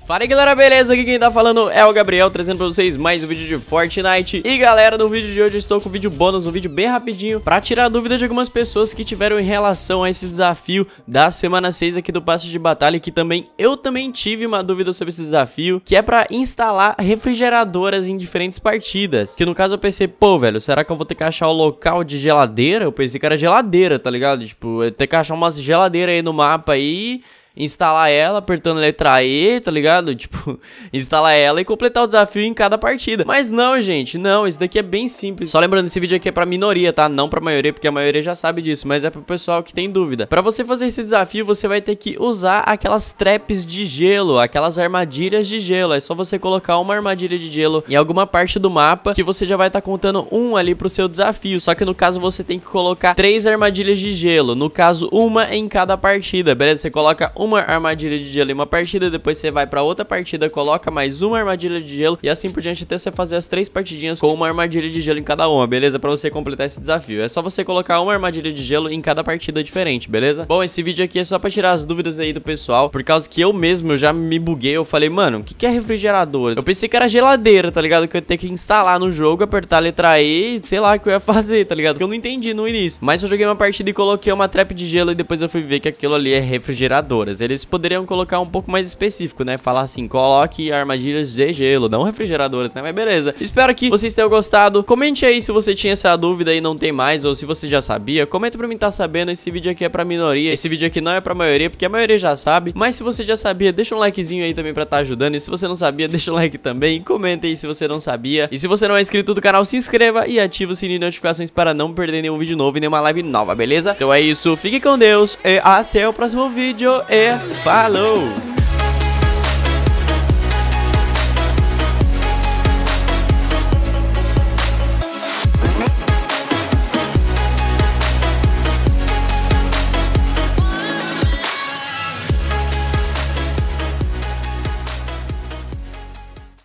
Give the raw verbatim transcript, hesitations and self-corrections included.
Fala aí galera, beleza? Aqui quem tá falando é o Gabriel, trazendo pra vocês mais um vídeo de Fortnite. E galera, no vídeo de hoje eu estou com um vídeo bônus, um vídeo bem rapidinho pra tirar a dúvida de algumas pessoas que tiveram em relação a esse desafio da semana seis aqui do passe de batalha. Que também, eu também tive uma dúvida sobre esse desafio, que é pra instalar refrigeradoras em diferentes partidas. Que no caso eu pensei, pô velho, será que eu vou ter que achar o local de geladeira? Eu pensei que era geladeira, tá ligado? Tipo, eu ter que achar umas geladeiras aí no mapa aí, instalar ela, apertando a letra E, tá ligado? Tipo, instalar ela e completar o desafio em cada partida. Mas não, gente, não, isso daqui é bem simples. Só lembrando, esse vídeo aqui é pra minoria, tá? Não pra maioria, porque a maioria já sabe disso, mas é pro pessoal que tem dúvida. Pra você fazer esse desafio, você vai ter que usar aquelas traps de gelo, aquelas armadilhas de gelo. É só você colocar uma armadilha de gelo em alguma parte do mapa, que você já vai estar tá contando um ali pro seu desafio. Só que no caso, você tem que colocar três armadilhas de gelo. No caso, uma em cada partida, beleza? Você coloca uma uma armadilha de gelo em uma partida, depois você vai pra outra partida, coloca mais uma armadilha de gelo e assim por diante até você fazer as três partidinhas com uma armadilha de gelo em cada uma, beleza? Pra você completar esse desafio. É só você colocar uma armadilha de gelo em cada partida diferente, beleza? Bom, esse vídeo aqui é só pra tirar as dúvidas aí do pessoal, por causa que eu mesmo eu já me buguei. Eu falei, mano, o que que é refrigerador? Eu pensei que era geladeira, tá ligado? Que eu ia ter que instalar no jogo, apertar a letra E, sei lá o que eu ia fazer, tá ligado? Que eu não entendi no início. Mas eu joguei uma partida e coloquei uma trap de gelo e depois eu fui ver que aquilo ali é refrigeradoras. Eles poderiam colocar um pouco mais específico, né? Falar assim, coloque armadilhas de gelo, não refrigeradoras, né? Mas beleza. Espero que vocês tenham gostado. Comente aí se você tinha essa dúvida e não tem mais, ou se você já sabia. Comenta pra mim tá sabendo. Esse vídeo aqui é pra minoria. Esse vídeo aqui não é pra maioria, porque a maioria já sabe. Mas se você já sabia, deixa um likezinho aí também pra tá ajudando. E se você não sabia, deixa um like também. Comenta aí se você não sabia. E se você não é inscrito do canal, se inscreva e ativa o sininho de notificações para não perder nenhum vídeo novo e nenhuma live nova, beleza? Então é isso. Fique com Deus e até o próximo vídeo. E falou!